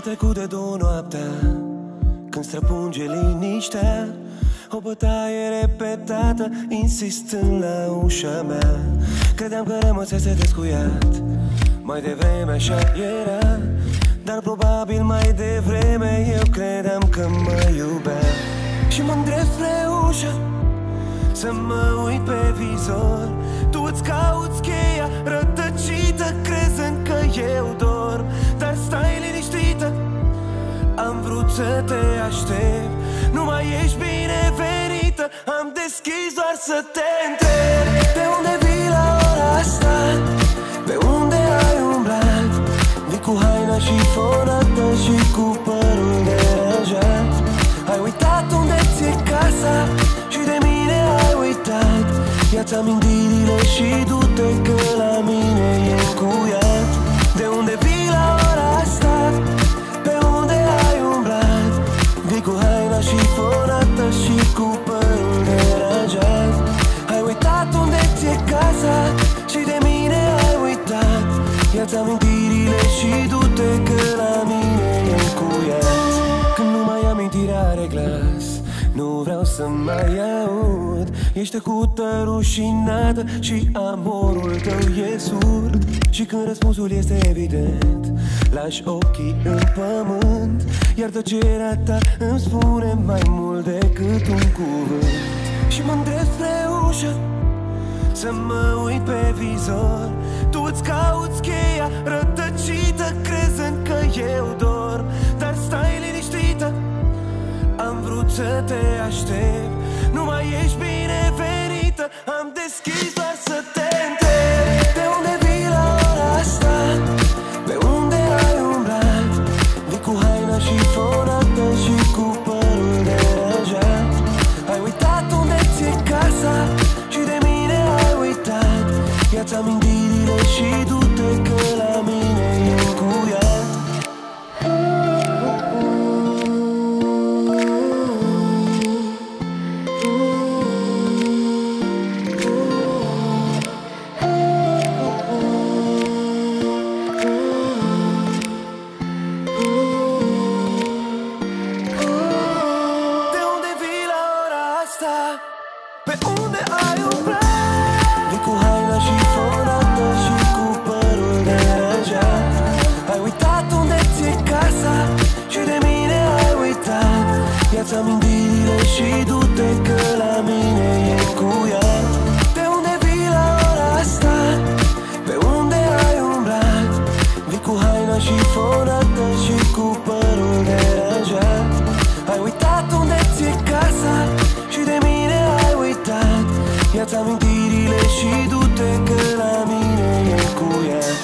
trecut de 2 noaptea, când străpunge liniștea, o bătaie repetată, insistând la ușa mea. Credeam că rămăsese descuiat, mai devreme așa era, dar probabil mai devreme eu credeam că mă iubea. Și mă îndrept spre ușă să mă uit pe vizor. Tu îți cauți cheia rătăcită, crezând că eu dorm, dar stai liniștită. Am vrut să te aștept, nu mai ești binevenită. Am deschis doar să te întreb, de unde vii la ora asta? Pe unde ai umblat? Vii cu haina șifonată și cu părul deranjat. Ai uitat unde ți-e casa și de mine ai uitat. Ia-ți amintirile și du-te că la mine e încuiat. De unde vii la ora asta? Pe unde ai umblat? Vii cu haina șifonată și cu părul deranjat. Ai uitat unde ți-e casa și de mine ai uitat. Ia-ți amintirile și du-te că la mine e încuiat. Când nu mai amintirea are glas, nu vreau să mai aud. Ești tăcută, rușinată și amorul tău e surd. Și când răspunsul este evident, lași ochii în pământ, iar tăcerea ta îmi spune mai mult decât un cuvânt. Și mă îndrept spre ușă să mă uit pe vizor. Tu îți cauți cheia rătăcită, crezând că eu dorm, dar stai liniștită. Am vrut să te aștept, nu mai ești binevenită. Am deschis doar să te întreb, de unde vii la ora asta? Pe unde ai umblat? Vii cu haina șifonată și cu părul deranjat. Ai uitat unde ți-e casa și de mine ai uitat. Ia-ți amintirile și du-te că la mine e încuiat. Ia-ți amintirile și du-te că la mine e încuiat. De unde vii la ora asta? Pe unde ai umblat? Vii cu haina șifonată și cu părul deranjat. Ai uitat unde ți-e casa și de mine ai uitat. Ia-ți amintirile și du-te că la mine e încuiat.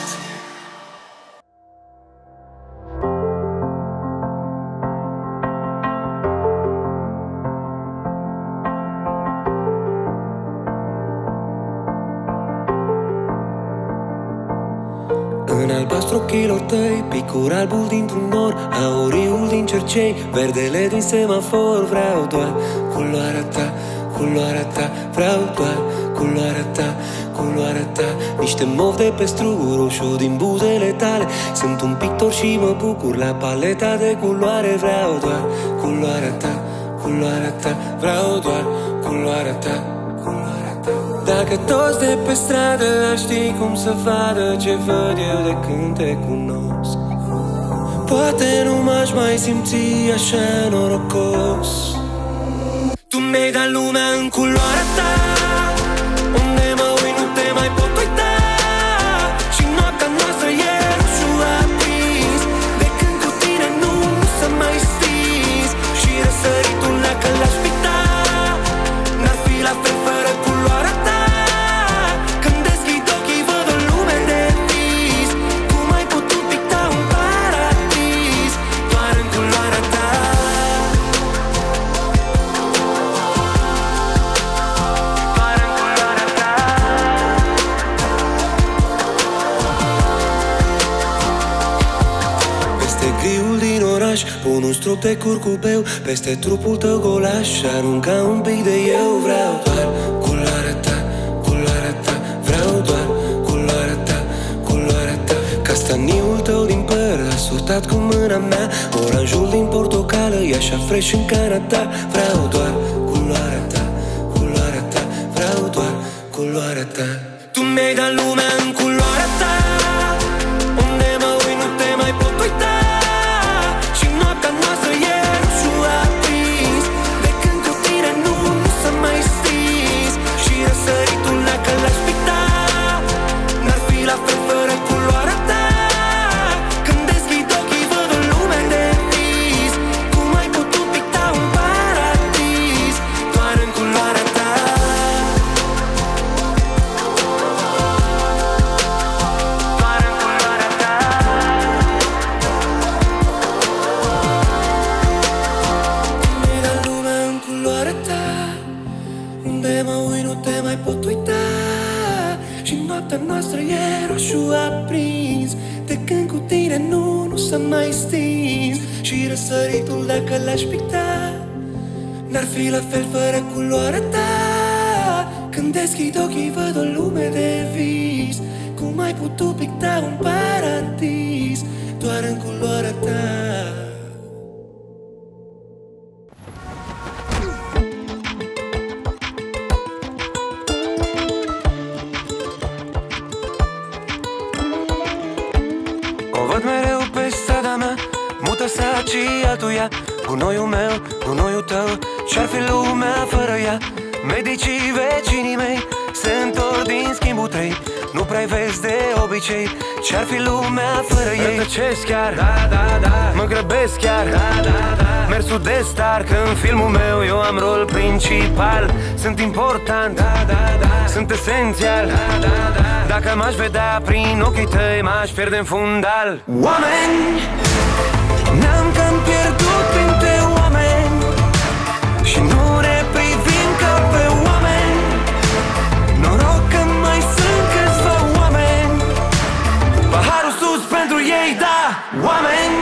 În albastru ochilor tăi, picur albul dintr-un nor, auriul din cercei, verdele din semafor. Vreau doar culoarea ta, culoarea ta. Vreau doar culoarea ta, culoarea ta. Niște mov de pe strugul roșu din buzele tale. Sunt un pictor și mă bucur la paleta de culoare. Vreau doar culoarea ta, culoarea ta. Vreau doar culoarea ta, culoarea ta. Dacă toți de pe stradă ar ști cum să vadă ce văd eu de când te cunosc, poate nu m-aș mai simți așa norocos. Tu mi-ai dat lumea în culoarea ta, unde mă uit nu te mai pot uita. Și noaptea noastră e roșu aprins, de când cu tine nu s-a mai stins. Și răsăritul dacă l-aș pita, n-ar fi la fel fără culoarea ta. Când deschid ochii văd o lume de vis, cum ai putut picta un paradis doar în culoarea ta. Doar în culoarea ta. Peste griul din oraș pun un strop de curcubeu, peste trupul tău golaș arunca un pic de eu. Vreau doar culoarea ta, culoarea ta. Vreau doar culoarea ta, culoarea ta. Castaniul tău din păr sortat cu mâna mea. Oranjul din portocală e așa fresh în cana ta. Vreau doar culoarea ta, culoarea ta. Vreau doar culoarea ta. Tu mi-ai dat lumea în culoarea ta. Unde mă uit nu te mai pot uita. Și noaptea noastră e roșu aprins. De când cu tine nu s-a mai stins. Și răsăritul dacă l-aș picta n-ar fi la fel fără culoarea ta. Când deschid ochii văd o lume de vis. Cum ai putut picta un paradis doar în culoarea ta? Doar în culoarea ta. Mi-ai dat lumea în culoarea ta. Unde mă uit nu te mai pot uita. Și noaptea noastră e roșu aprins. De când cu tine nu s-a mai stins. Și răsăritul dacă l-aș picta n-ar fi la fel fără culoarea ta. Când deschid ochii văd o lume de vis. Cum ai putut picta un paradis doar în culoarea ta? O văd mereu pe strada mea, mută sacii altuia. Gunoiul meu, gunoiul tău, ce-ar fi lumea fără ea? Medicii vecinii mei se întorc din schimbul trei. Nu prea vezi de obicei ce-ar fi lumea fără ei. Rătăcesc chiar, da, da, da. Mă grăbesc chiar, da, da, da. Mersul de star, că în filmul meu eu am rol principal. Sunt important, da, da, da. Sunt esențial, da, da, da. Dacă m-aș vedea prin ochii tăi m-aș pierde în fundal. Oameni, ne-am cam pierdut printre oameni. Și nu ne privim ca pe oameni. Noroc că mai sunt câțiva oameni. Paharul sus pentru ei, da, oameni.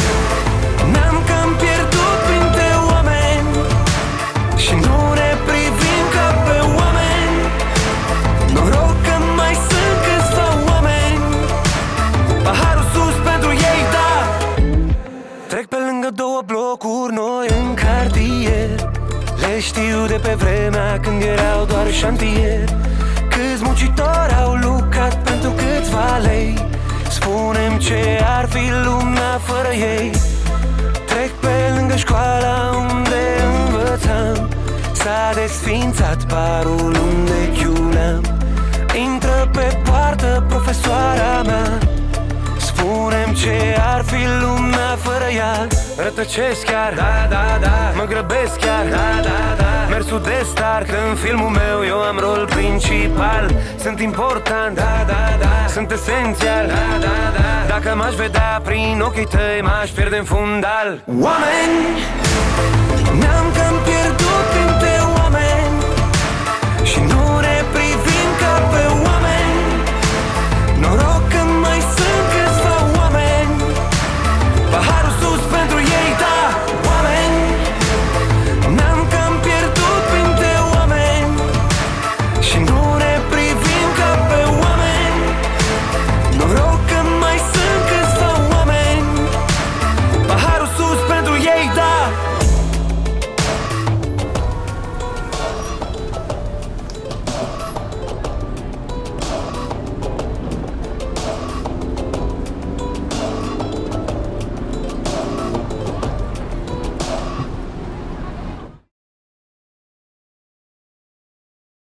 Ne-am cam pierdut printre oameni. Și nu ne privim ca pe oameni. Noroc că mai sunt câțiva oameni. Paharul sus pentru ei, da. Trec pe lângă două blocuri noi în cartier. Le știu de pe vremea când erau doar șantier. Câți muncitori au lucrat pentru câțiva lei. Spune-mi ce ar fi lumea fără ei. Trec pe lângă școala unde învățam. S-a desfințat barul unde chiuleam. Intră pe poartă profesoara mea. Spune-mi ce ar fi lumea fără ea. Rătăcesc chiar, da, da, da. Mă grăbesc chiar, da, da, da. Mersul de star, că în filmul meu eu am rol principal. Sunt important, da, da, da. Sunt esențial, da, da, da. Dacă m-aș vedea prin ochii tăi m-aș pierde în fundal. Oameni, ne-am cam pierdut prin